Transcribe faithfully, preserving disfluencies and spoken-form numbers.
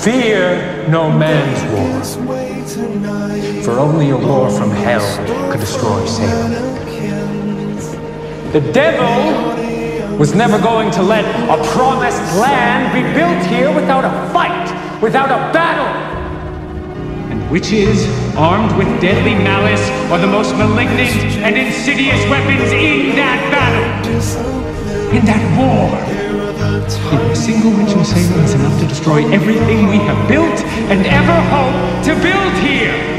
Fear no man's war, for only a war from hell could destroy Salem. The devil was never going to let a promised land be built here without a fight, without a battle. And witches, armed with deadly malice, are the most malignant and insidious weapons in that battle, in that war. A single witch in Salem is enough to destroy everything we have built and ever hope to build here.